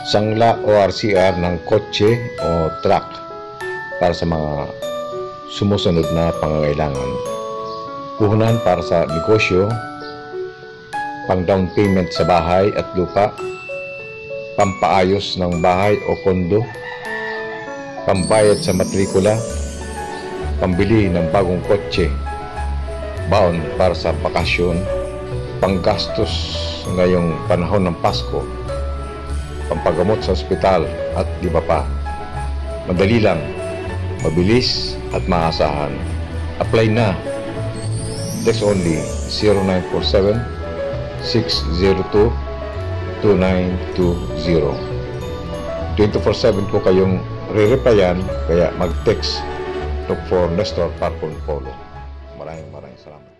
sangla o RCR ng kotse o truck para sa mga sumusunod na pangangailangan. Puhunan para sa negosyo, pang down payment sa bahay at lupa, pampaayos ng bahay o kondo, pambayad sa matrikula, pambili ng bagong kotse, baon para sa bakasyon, panggastos ngayong panahon ng Pasko, pampagamot sa ospital at iba pa. Madali lang, mabilis at maasahan. Apply na. Text only 0947-602-2920. 24/7 ko kayong re-replyan, kaya mag-text. Look for Nestor Parpon Polo. Maraming salamat.